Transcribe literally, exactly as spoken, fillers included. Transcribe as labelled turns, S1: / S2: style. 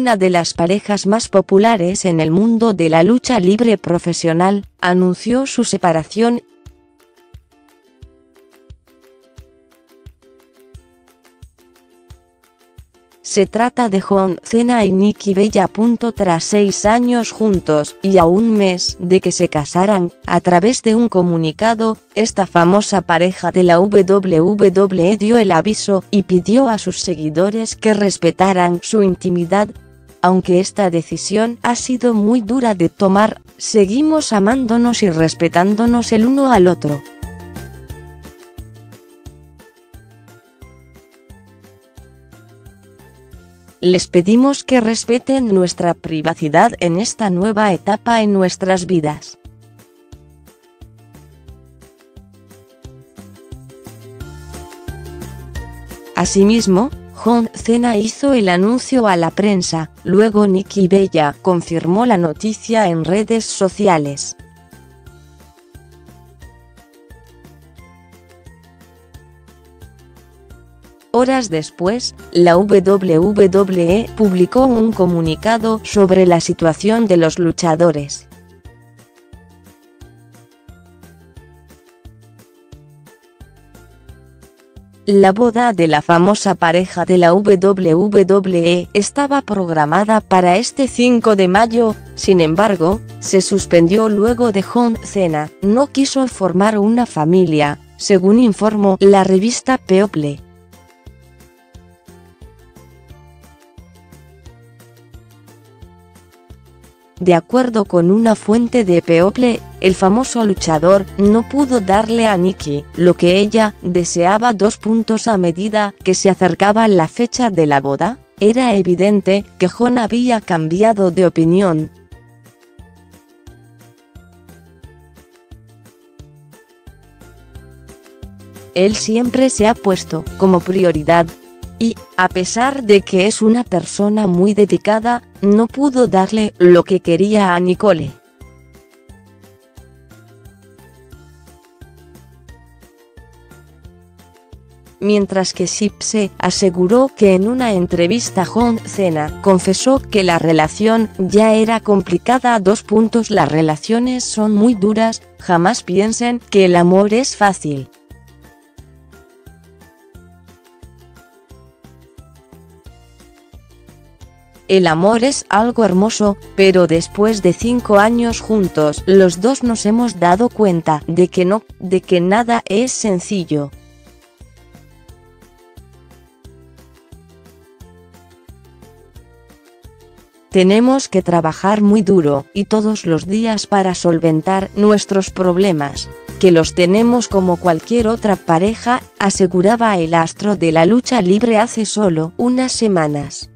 S1: una de las parejas más populares en el mundo de la lucha libre profesional, anunció su separación. Se trata de John Cena y Nikki Bella. Tras seis años juntos y a un mes de que se casaran, a través de un comunicado, esta famosa pareja de la W W E dio el aviso y pidió a sus seguidores que respetaran su intimidad. Aunque esta decisión ha sido muy dura de tomar, seguimos amándonos y respetándonos el uno al otro. Les pedimos que respeten nuestra privacidad en esta nueva etapa en nuestras vidas. Asimismo, John Cena hizo el anuncio a la prensa, luego Nikki Bella confirmó la noticia en redes sociales. Horas después, la W W E publicó un comunicado sobre la situación de los luchadores. La boda de la famosa pareja de la W W E estaba programada para este cinco de mayo, sin embargo, se suspendió luego de John Cena no quiso formar una familia, según informó la revista People. De acuerdo con una fuente de People, el famoso luchador no pudo darle a Nikki lo que ella deseaba. Dos puntos A medida que se acercaba la fecha de la boda, era evidente que John había cambiado de opinión. Él siempre se ha puesto como prioridad. Y, a pesar de que es una persona muy dedicada, no pudo darle lo que quería a Nicole. Mientras que Sipse aseguró que en una entrevista John Cena confesó que la relación ya era complicada. Dos puntos Las relaciones son muy duras, jamás piensen que el amor es fácil. El amor es algo hermoso, pero después de cinco años juntos, los dos nos hemos dado cuenta de que no, de que nada es sencillo. Tenemos que trabajar muy duro y todos los días para solventar nuestros problemas, que los tenemos como cualquier otra pareja, aseguraba el astro de la lucha libre hace solo unas semanas.